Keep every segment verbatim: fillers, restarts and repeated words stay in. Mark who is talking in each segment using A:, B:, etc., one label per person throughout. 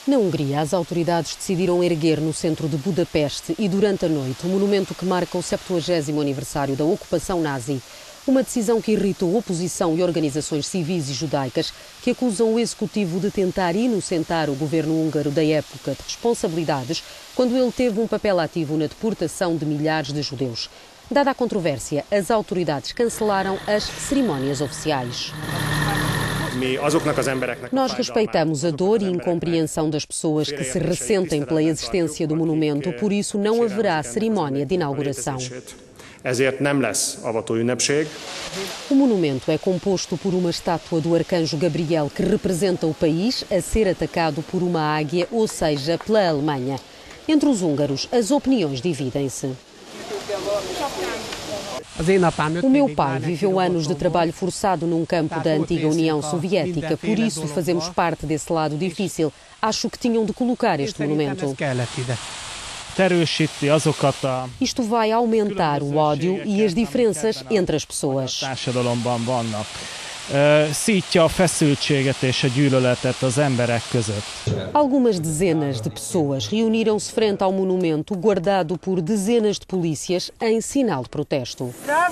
A: Na Hungria, as autoridades decidiram erguer no centro de Budapeste e durante a noite o monumento que marca o septuagésimo aniversário da ocupação nazi. Uma decisão que irritou oposição e organizações civis e judaicas que acusam o executivo de tentar inocentar o governo húngaro da época de responsabilidades quando ele teve um papel ativo na deportação de milhares de judeus. Dada a controvérsia, as autoridades cancelaram as cerimónias oficiais. Nós respeitamos a dor e incompreensão das pessoas que se ressentem pela existência do monumento, por isso não haverá cerimónia de inauguração. O monumento é composto por uma estátua do arcanjo Gabriel que representa o país a ser atacado por uma águia, ou seja, pela Alemanha. Entre os húngaros, as opiniões dividem-se. O meu pai viveu anos de trabalho forçado num campo da antiga União Soviética, por isso fazemos parte desse lado difícil. Acho que tinham de colocar este monumento. Isto vai aumentar o ódio e as diferenças entre as pessoas. Algumas dezenas de pessoas reuniram-se frente ao monumento guardado por dezenas de polícias em sinal de protesto.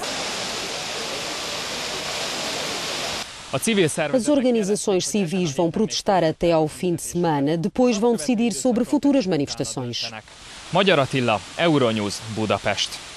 A: As organizações civis vão protestar até ao fim de semana, depois vão decidir sobre futuras manifestações.
B: Magyar Attila, Euronews, Budapest.